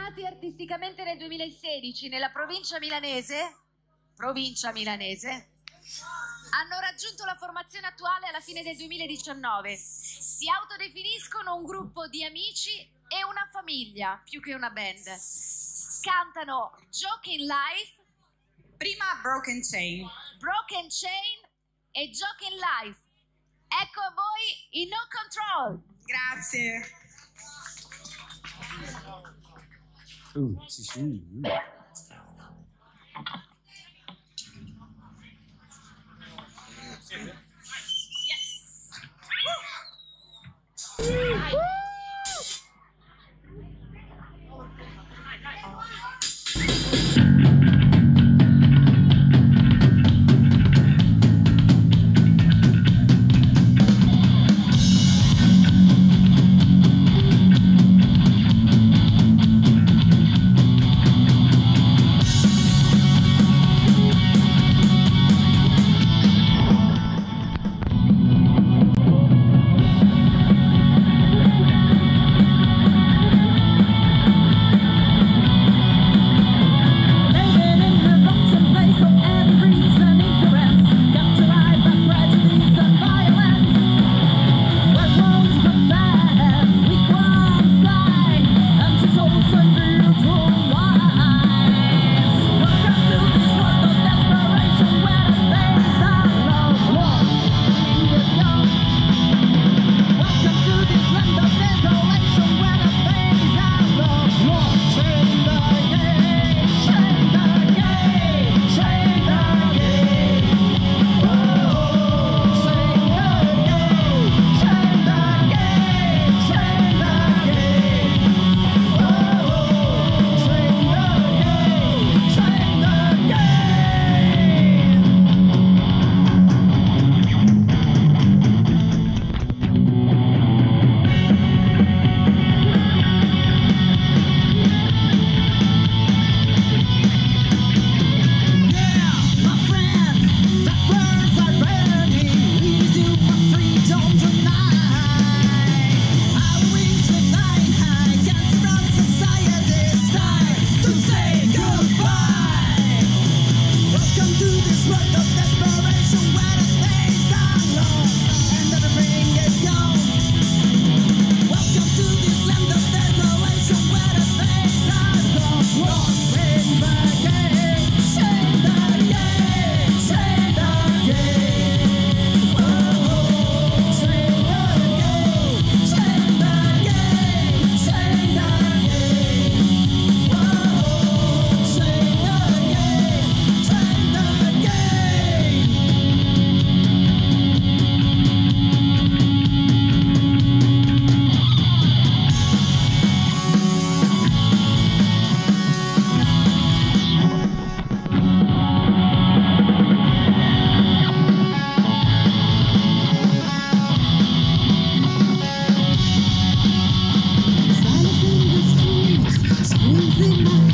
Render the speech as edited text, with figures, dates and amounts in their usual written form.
Nati artisticamente nel 2016 nella provincia milanese, hanno raggiunto la formazione attuale alla fine del 2019. Si autodefiniscono un gruppo di amici e una famiglia, più che una band. Cantano Joking Life, prima Broken Chain e Joking Life. Ecco a voi i No Control. Grazie. Silence in the streets, screams in my